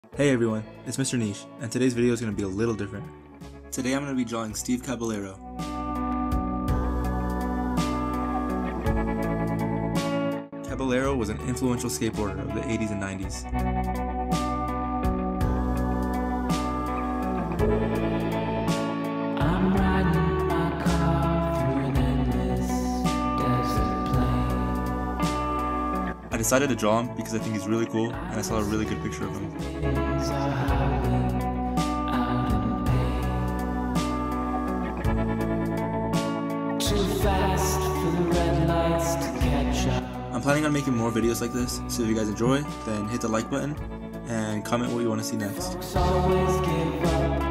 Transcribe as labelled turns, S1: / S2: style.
S1: Hey everyone, it's Mr. Niche, and today's video is going to be a little different. Today I'm going to be drawing Steve Caballero. Caballero was an influential skateboarder of the 80s and 90s.
S2: I'm riding my car through an endless desert plain.
S1: I decided to draw him because I think he's really cool, and I saw a really good picture of him.
S2: Winds are howling out in pain. Too fast for the red lights to catch up.
S1: I'm planning on making more videos like this, so if you guys enjoy, then hit the like button and comment what you want to see next.
S2: Folks always give up.